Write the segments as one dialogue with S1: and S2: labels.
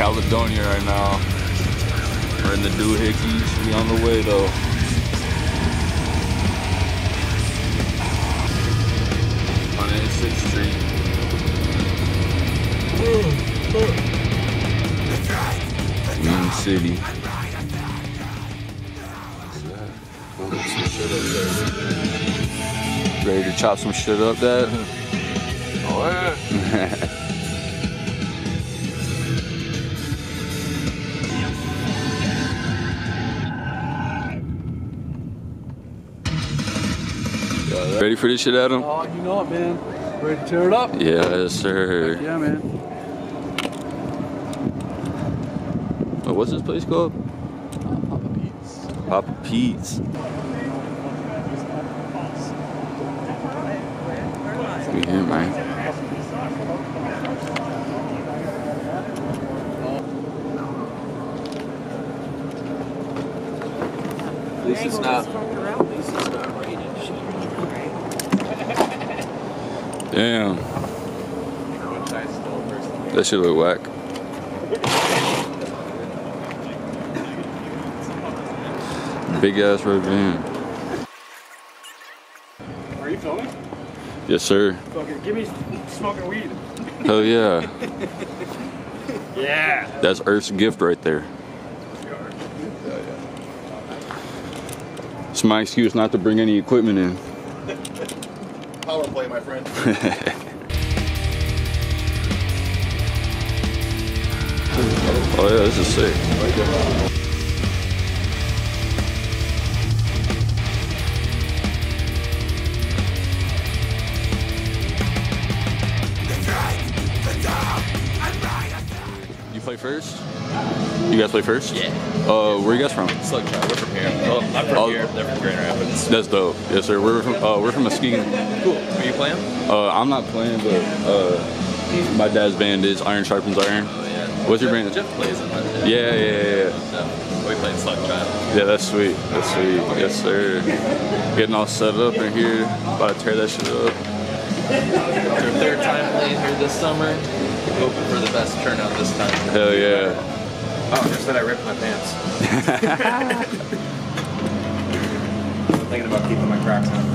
S1: Caledonia right now. We're in the doohickeys. We on the way though. On 86th Street. Union City. Ready to chop some shit up, Dad?
S2: Oh yeah.
S1: Ready for this shit, Adam?
S3: Oh, you know it, man. Ready to tear it up?
S1: Yes, sir.
S3: Yeah, man.
S1: Oh, what's this place called?
S3: Papa Pete's.
S1: Papa Pete's. We here, man.
S2: At least it's not. At least it's not raining.
S1: Damn. That shit look whack. Big ass red van.
S3: Are you filming?
S1: Yes, sir.
S3: Fucking give me smoking weed.
S1: Hell yeah.
S3: Yeah.
S1: That's Earth's gift right there. It's my excuse not to bring any equipment in.
S2: Power play, my friend.
S1: Oh yeah, this is sick. You play first? You guys play first?
S2: Yeah.
S1: Where are you guys from?
S2: Slugshot. We're from here. Oh, I'm from here. They're from Grand Rapids.
S1: That's dope. Yes, sir. We're from Muskegon.
S2: Cool. Are you playing?
S1: I'm not playing, but my dad's band is Iron Sharpens Iron.
S2: Oh yeah.
S1: What's your band?
S2: Jeff plays in that.
S1: Yeah.
S2: So we played Slugshot.
S1: Yeah, that's sweet. That's sweet. Yes, sir. Getting all set up in here. About to tear that shit up.
S2: It's our third time playing here this summer. Hoping for the best turnout this time.
S1: Hell yeah.
S2: Oh, just that I ripped my pants. I'm thinking about keeping my Crocs on.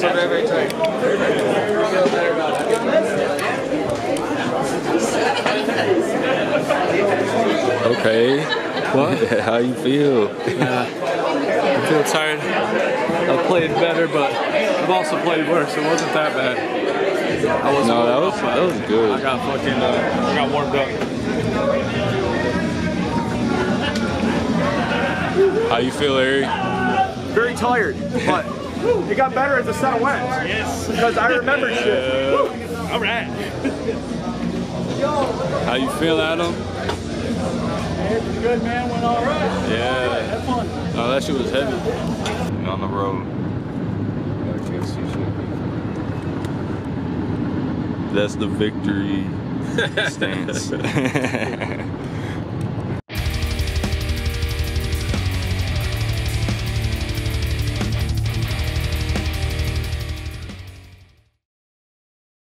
S2: also very tight. Feel better about
S1: Okay.
S3: What?
S1: How you feel?
S3: I feel tired. I played better, but I've also played worse. It wasn't that bad. I was
S1: No, that was good.
S3: I got warmed up.
S1: How you feel, Eric?
S4: Very tired, but it got better as the set went.
S3: Yes.
S4: Because I remembered shit.
S3: All right.
S1: How you feel, Adam?
S3: It's good, man. Went all right.
S1: Yeah.
S3: Have fun.
S1: No, that shit was heavy. On the road. That's the victory stance.